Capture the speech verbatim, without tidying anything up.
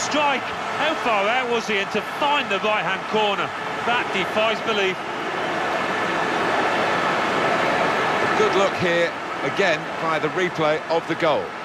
strike. How far out was he? And to find the right-hand corner, that defies belief. Good look here, again, by the replay of the goal.